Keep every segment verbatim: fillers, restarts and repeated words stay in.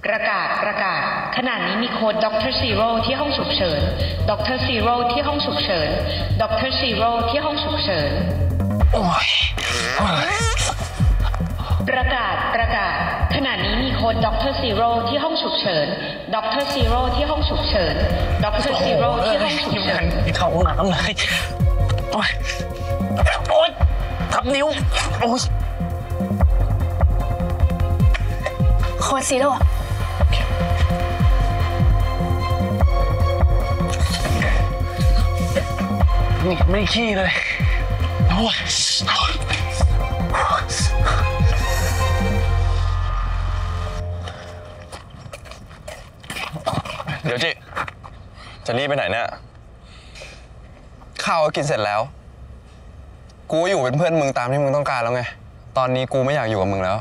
ประกาศประกาศขณะนี้มีโค้ดด็อกเตอร์ซีโร่ที่ห้องฉุกเฉินด็อกเตอร์ซีโร่ที่ห้องฉุกเฉินด็อกเตอร์ซีโร่ที่ห้องฉุกเฉินโอ้ยประกาศประกาศขณะนี้มีโค้ดด็อกเตอร์ซีโร่ที่ห้องฉุกเฉินด็อกเตอร์ซีโร่ที่ห้องฉุกเฉินด็อกเตอร์ซีโร่ที่ห้องฉุกเฉินเข้าห้องน้ำเลยโอ้ยโอ้ยทับนิ้วโอ้ยโค้ดซีโร่นี่ไม่ขี้เลยโอ้ยเดี๋ยวจิจะรีบไปไหนเนี่ยข้าวก็กินเสร็จแล้วกูอยู่เป็นเพื่อนมึงตามที่มึงต้องการแล้วไงตอนนี้กูไม่อยากอยู่กับมึงแล้ว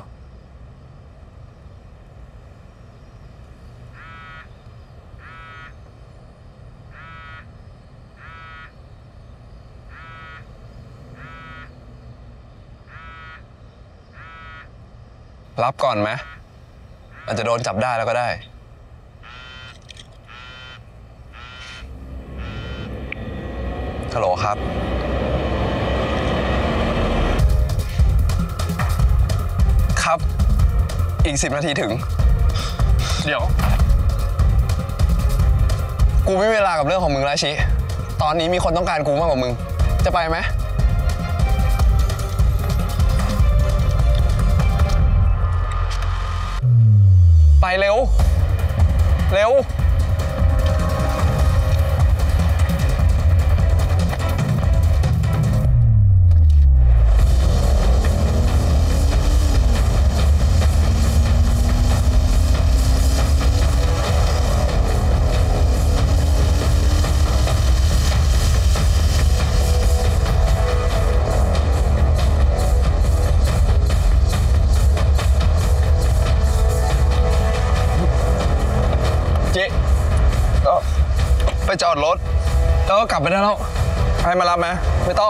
รับก่อนไหมอาจจะโดนจับได้แล้วก็ได้ฮัลโหลครับครับอีกสิบนาทีถึงเดี๋ยวกูไม่มีเวลากับเรื่องของมึงแล้วชิตอนนี้มีคนต้องการกูมากกว่ามึงจะไปไหมไปเร็วเร็วไปจอดรถแล้วก็กลับไปได้แล้วให้มารับไหมไม่ต้อง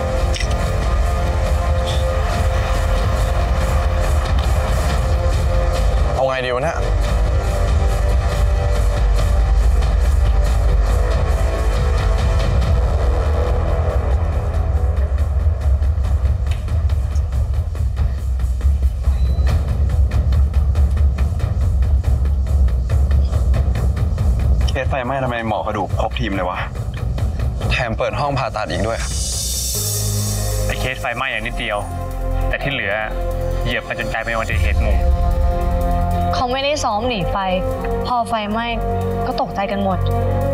เอาไงดีวะเนี่ยเคสไฟไหม้ทำไมหมอกระดูกครบทีมเลยวะแถมเปิดห้องผ่าตัดอีกด้วยไอเคสไฟไหม้อย่างนิดเดียวแต่ที่เหลือเหยียบไปจนกลายเป็นอุบัติเหตุหมู่เขาไม่ได้ซ้อมหนีไฟพอไฟไหม้ก็ตกใจกันหมด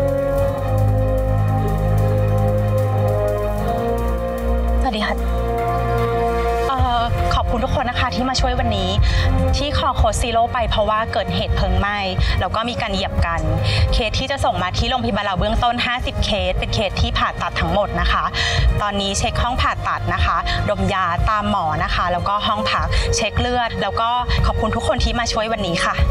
สวัสดีค่ะขอบคุณทุกคนนะคะที่มาช่วยวันนี้ที่คอโค้ดซีโร่ไปเพราะว่าเกิดเหตุเพลิงไหม้แล้วก็มีการเหยียบกันเคสที่จะส่งมาที่โรงพยาบาลเราเบื้องต้นห้าสิบเคสเป็นเคสที่ผ่าตัดทั้งหมดนะคะตอนนี้เช็คห้องผ่าตัดนะคะดมยาตามหมอนะคะแล้วก็ห้องพักเช็คเลือดแล้วก็ขอบคุณทุกคนที่มาช่วยวันนี้ค่ะ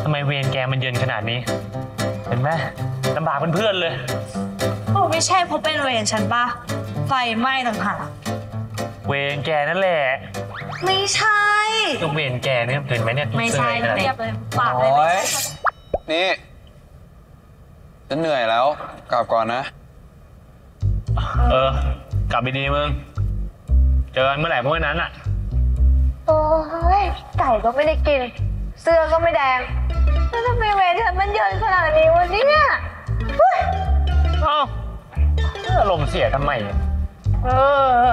ทำไมเวรแกมันเย็นขนาดนี้ เห็นไหมลำบากเพื่อนๆเลยโอ้ไม่ใช่เพราะเป็นเวรฉันปะไฟไหม้ต่างหากเวรแกนั่นแหละไม่ใช่ก็เวรแกเนี่ยเห็นไหมเนี่ยไม่ใช่เลยนะเรียบเลยปากเลยโอ๊ไม่ยใช่นี่ฉันเหนื่อยแล้ว กลับก่อนนะเออกลับไปดีมึงเจอกันเมื่อไหร่เมื่อนั้นอ่ะโอ้ยไก่ก็ไม่ได้กิน เสื้อก็ไม่แดงแล้วทำไมเวรฉันมันเยินขนาดนี้วะเนี่ยเฮ้ยเอ้าอารมณ์เสียทำไมเออ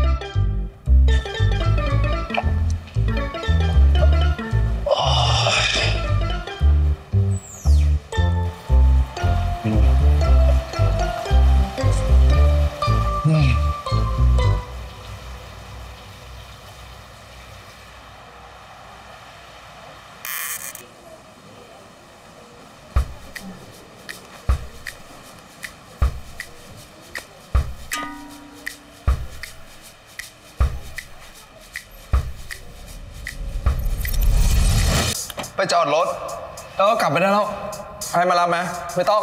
ไปจอดรถ แล้วก็กลับไปได้แล้ว ให้มารับไหมไม่ต้อง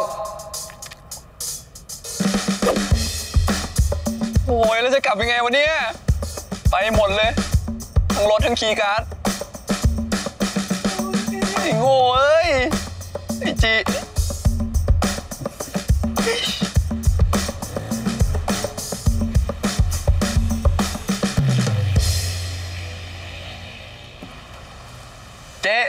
โอ้ยแล้วจะกลับยังไงวะเนี่ย ไปหมดเลย ทั้งรถทั้งคีย์การ์ดไอ้โง่เอ้ย ไอ้จีเจ๊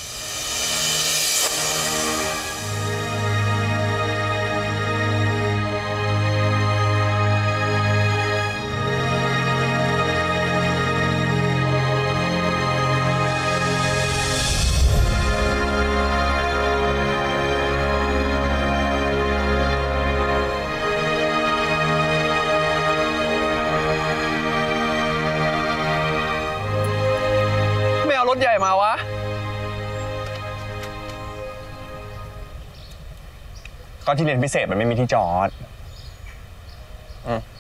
ไม่เอารถใหญ่มาวะ ก็ที่เรียนพิเศษมันไม่มีที่จอด อืม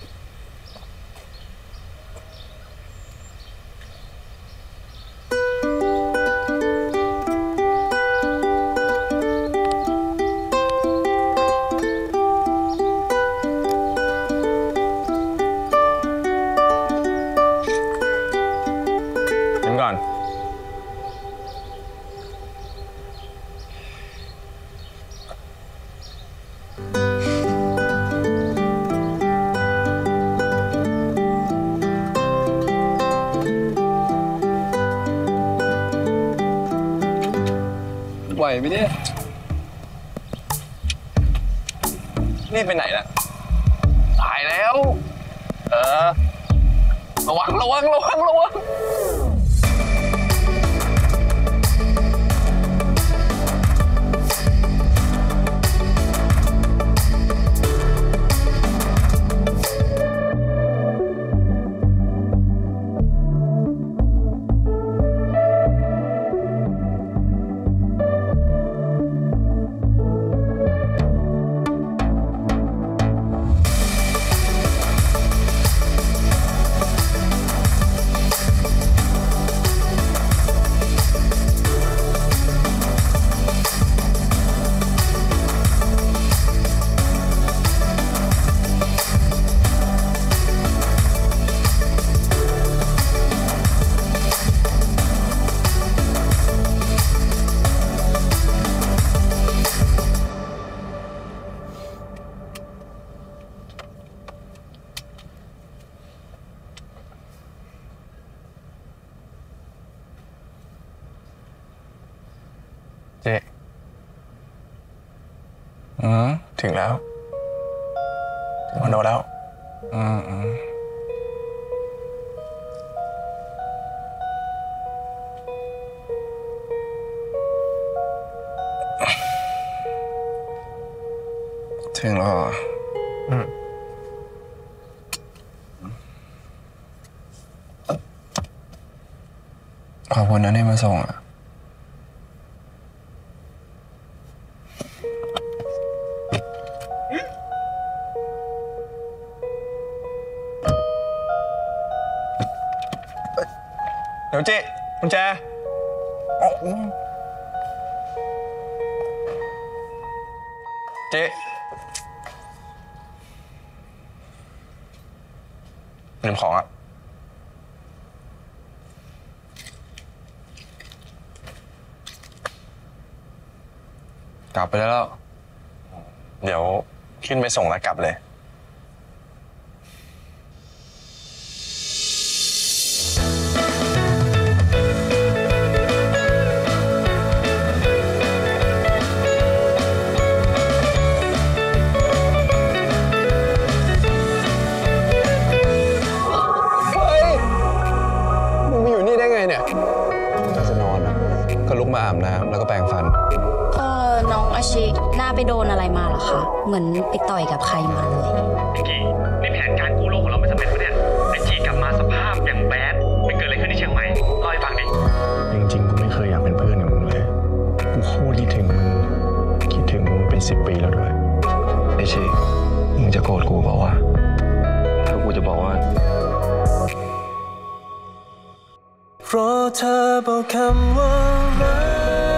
เดี๋ยวก่อน ไหวไหมเนี่ย นี่ไปไหนล่ะ ตายแล้ว เออ ระวัง ระวัง ระวัง ระวัง เจ๊อืมถึงแล้วถึงคอนโดแล้ว อืมอืมถึงแล้วเหรออืมขอบคุณนะที่มาส่งอ่ะ เดี๋ยวเจ๊กุญแจอ๋อเจ๊ลืมของอะกลับไปแล้ว เดี๋ยวขึ้นไปส่งแล้วกลับเลย เฮ้ย มึงมาอยู่นี่ได้ไงเนี่ยก็จะนอนอะก็ลุกมาอาบน้ำแล้วก็แปรงฟันเออน้องอาชิหน้าไปโดนอะไรมาเหรอคะ เหมือนไปต่อยกับใครมาเลยไอ้จีนี่แผนการกู้โลกของเราไม่สำเร็จปะเนี่ยไอ้จีกลับมาสภาพอย่างแบดไปเกิดอะไรขึ้นที่เชียงใหม่เล่าให้ฟังดิจริงๆ กูไม่เคยอยากเป็นเพื่อนกับมึงเลย กูโคตรคิดถึงมึง คิดถึงมึงเป็นสิบปีแล้วด้วย ไอ้ชีมึงจะโกรธกูเปล่าวะถ้ากูจะบอกว่าเพราะเธอบอกคำว่ารัก